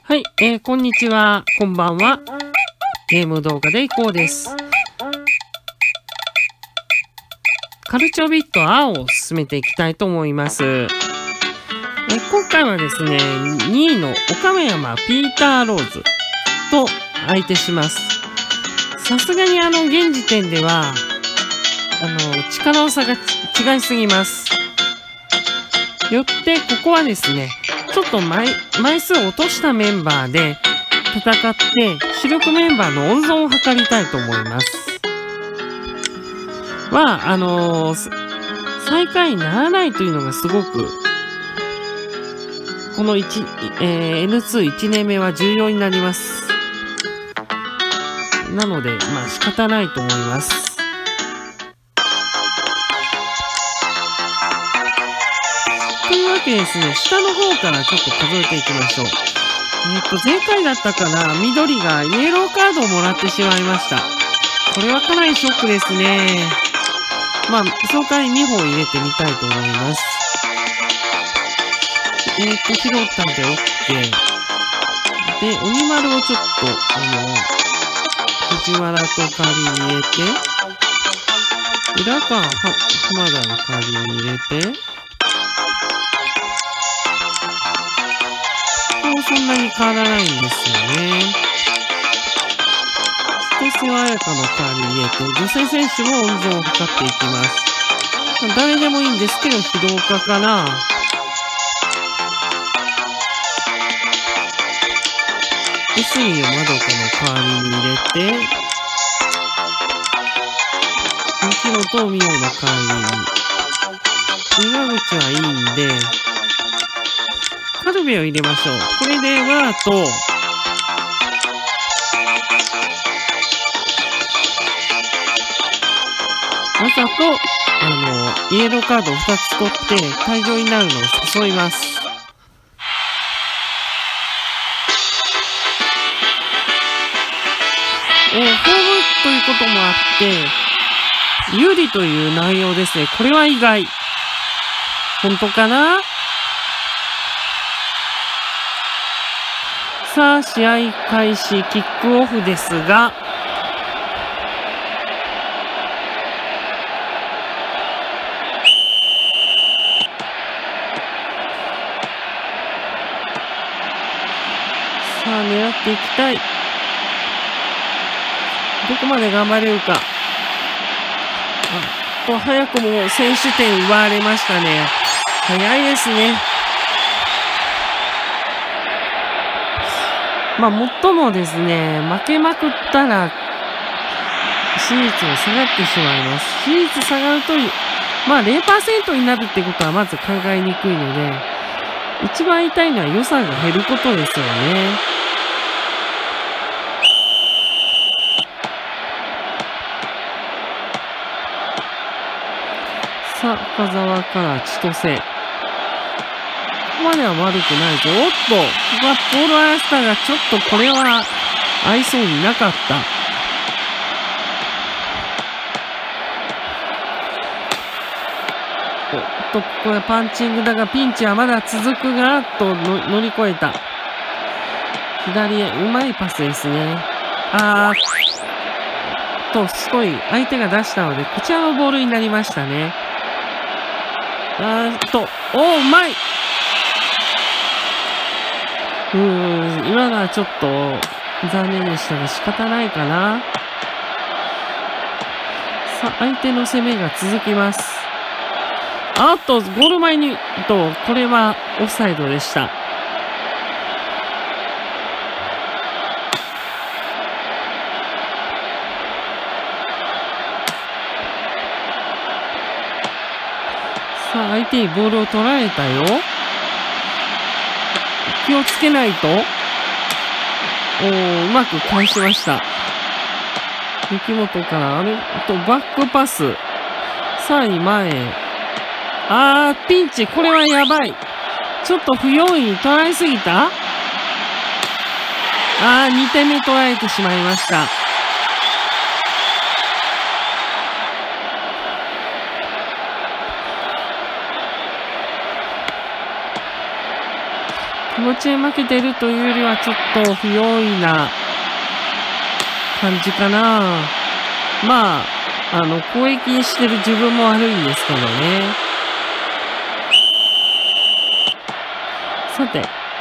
はい、こんにちは、こんばんは。ゲーム動画でいこうです。カルチョビット R を進めていきたいと思います。今回はですね、2位の岡山ピーターローズと相手します。さすがに現時点では、力の差が違いすぎます。よって、ここはですね、ちょっと枚数を落としたメンバーで戦って、主力メンバーの温存を図りたいと思います。最下位にならないというのがすごく、このN21 年目は重要になります。なので、仕方ないと思います。というわけでですね、下の方からちょっと数えていきましょう。前回だったかな、緑がイエローカードをもらってしまいました。これはかなりショックですね。その代わり2本入れてみたいと思います。拾ったんで OK。で、鬼丸をちょっと、藤原と仮に入れて、裏か、浜田の仮に入れて、そんなに変わらないんですよね。少しは彩香の代わりに入れて、女性選手も温存を図っていきます。誰でもいいんですけど、非動化かな。S にをまどかの代わりに入れて、ミキノとミオの代わりに。岩口はいいんで、カルベを入れましょう。これでワーと、わざと、イエローカードを2つ取って退場になるのを誘います。ホームということもあって、有利という内容ですね。これは意外。本当かな？さあ、試合開始、キックオフですが、さあ、狙っていきたい。どこまで頑張れるか。早くも先取点奪われましたね。早いですね。最もですね、負けまくったら、支持率も下がってしまいます。支持率下がると、0% になるってことはまず考えにくいので、一番痛いのは予算が減ることですよね。さあ、深沢から千歳。ここまでは悪くないぞ。おっと、ここはポール・アヤスタがちょっとこれは合いそうになかった。おっと、ここでパンチングだが、ピンチはまだ続くが、乗り越えた。左へ、うまいパスですね。すごい、相手が出したので、こちらのボールになりましたね。うまい！今のはちょっと残念でしたが仕方ないかな。さあ、相手の攻めが続きます。ゴール前に、これはオフサイドでした。さあ、相手にボールを取られたよ。気をつけないと。うまく返しました。雪本からバックパス。さらに前へ。ピンチ。これはやばい。ちょっと不用意に取られすぎた？ 2 点目取られてしまいました。 気持ちで負けてるというよりはちょっと不用意な感じかな。まあ、攻撃してる自分も悪いんですけどね。さて。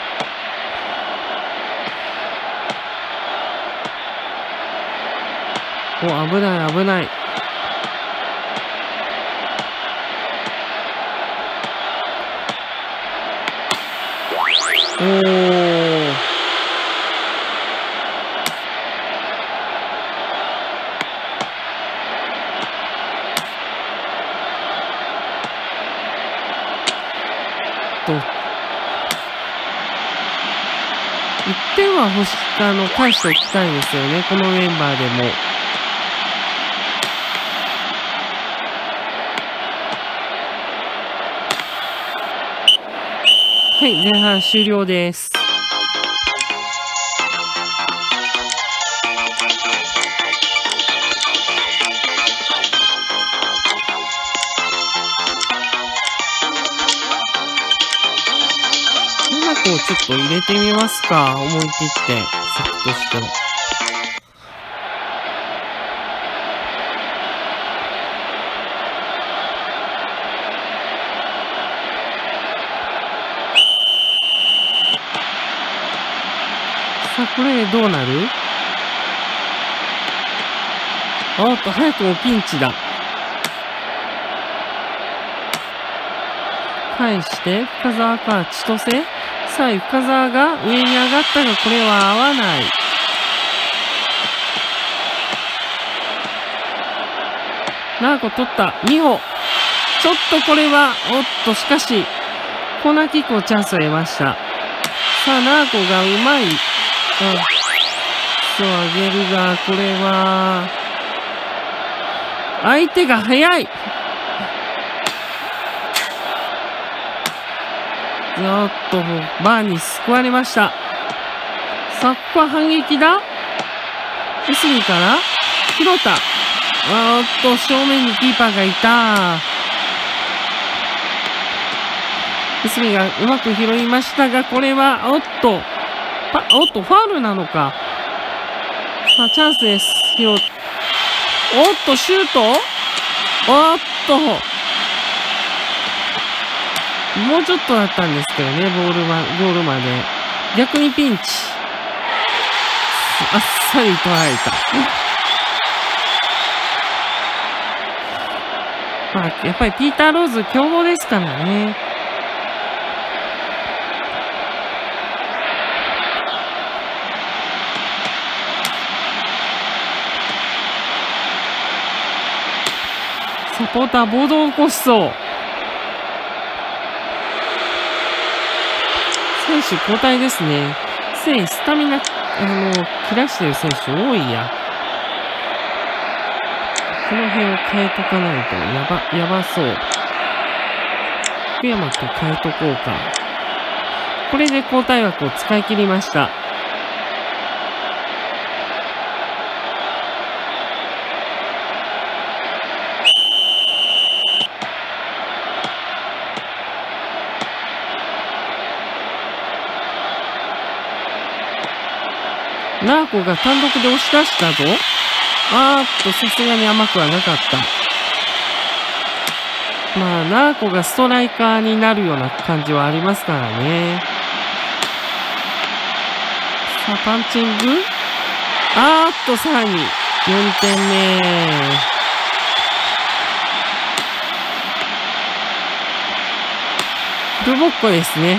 お、危ない危ない。おー。1点は返しておきたいですよね。このメンバーでも。はい、前半終了です。ちょっと入れてみますか。思い切って、策として。さあ、これどうなる？おっと、早くもピンチだ。返して、深澤か、千歳。さあ、深澤が上に上がったが、これは合わない。ナーコ取った。美穂。ちょっとこれは、おっと、しかし、コーナーキックのチャンスを得ました。さあ、ナーコがうまい。そう、あげるが、これは、相手が速い。おっと、バーに救われました。さあ、ここは反撃だ。エスミから、広田。おっと、正面にキーパーがいた。エスミがうまく拾いましたが、これは、おっと、ファウルなのか。さあ、チャンスです。おっと、シュート。おっと、もうちょっとだったんですけどね、ゴールまで。逆にピンチ。あっさり取られた。まあ、やっぱりピーター・ローズ強豪ですからね。サポーター暴動を起こしそう。選手交代ですね。すでにスタミナ、切らしてる選手多いや。この辺を変えとかないとやばそう。福山と変えとこうか。これで交代枠を使い切りました。ナーコが単独で押し出したぞ。さすがに甘くはなかった。まあ、ナーコがストライカーになるような感じはありますからね。さあ、パンチング。さらに4点目。ルボッコですね。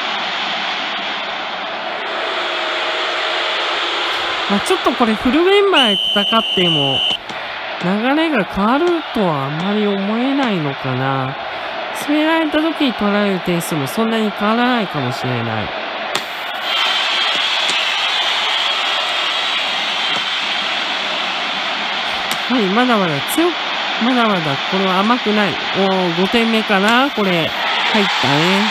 まあ、ちょっとこれフルメンバーで戦っても流れが変わるとはあんまり思えないのかな。詰められた時に取られる点数もそんなに変わらないかもしれない。はい、まだまだこれは甘くない。5点目かなこれ。入ったね。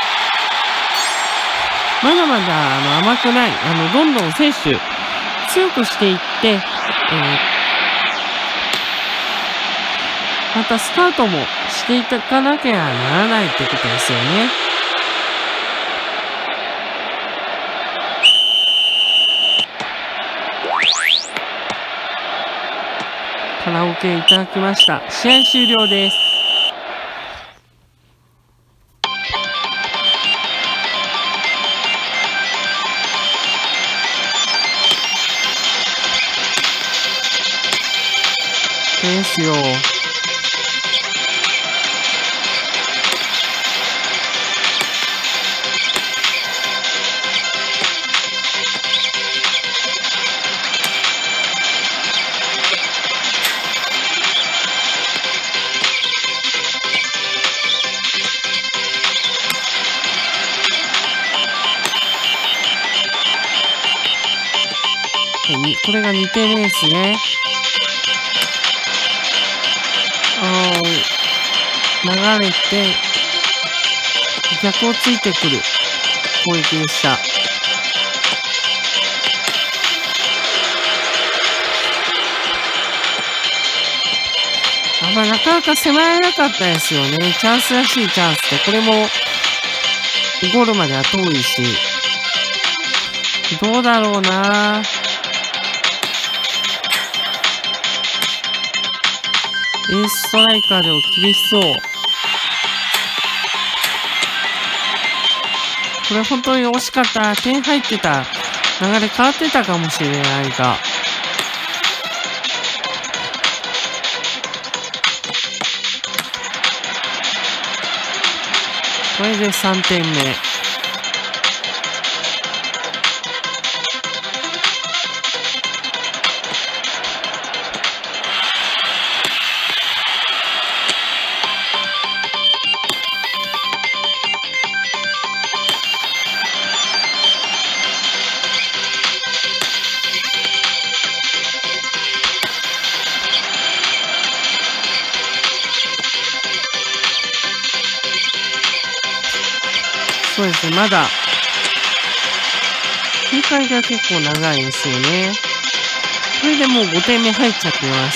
まだまだ甘くない。どんどん選手強くしていって、またスカウトもしていかなきゃならないってことですよね。 ラオケいただきました。試合終了です。ですよ。これが2点目ですね。流れて、逆をついてくる攻撃でした。なかなか迫らなかったですよね。チャンスらしいチャンスで、これもゴールまでは遠いし、どうだろうな。エースストライカーでも厳しそう。これ本当に惜しかった。点入ってた。流れ変わってたかもしれないが。これで3点目。そうですね、まだ、切り替えが結構長いですよね。これでもう5点目入っちゃってます。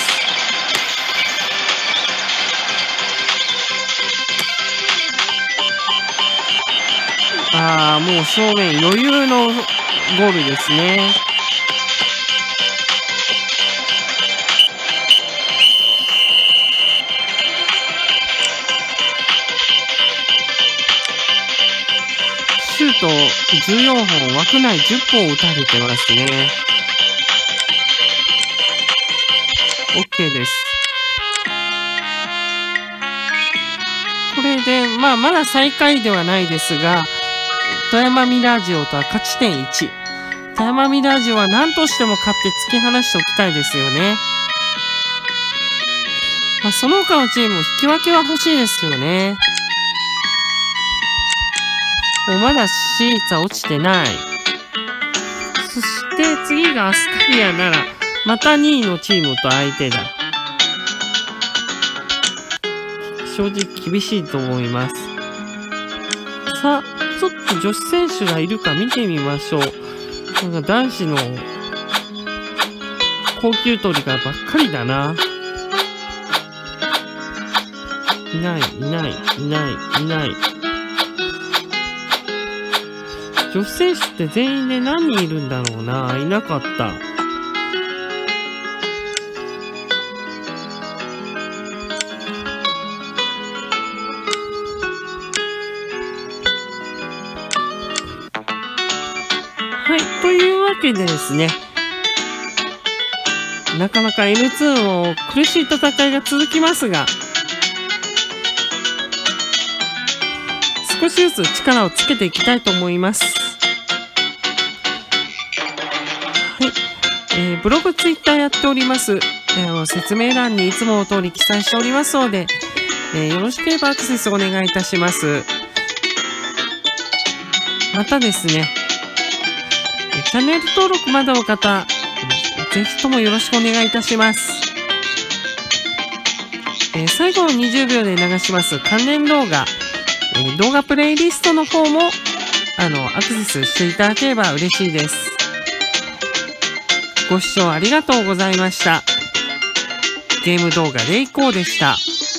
もう正面余裕のゴールですね。シュート14本、枠内10本打たれてますね。OK です。これで、まだ最下位ではないですが、富山ミラージオとは勝ち点1。富山ミラージオは何としても勝って突き放しておきたいですよね。その他のチームも引き分けは欲しいですよね。まだシーツは落ちてない。そして次がアスカリアなら、また2位のチームと相手だ。正直厳しいと思います。さあ、ちょっと女子選手がいるか見てみましょう。なんか男子の高級鳥がばっかりだな。いない。女子選手って全員で何人いるんだろうな。いなかった。はい、というわけでですね、なかなか N2 も苦しい戦いが続きますが、少しずつ力をつけていきたいと思います。はい、ブログ、ツイッターやっております。説明欄にいつもの通り記載しておりますので、よろしければアクセスお願いいたします。またですね、チャンネル登録まだの方、ぜひともよろしくお願いいたします。最後の20秒で流します関連動画、動画プレイリストの方もアクセスしていただければ嬉しいです。ご視聴ありがとうございました。ゲーム動画でいこうでした。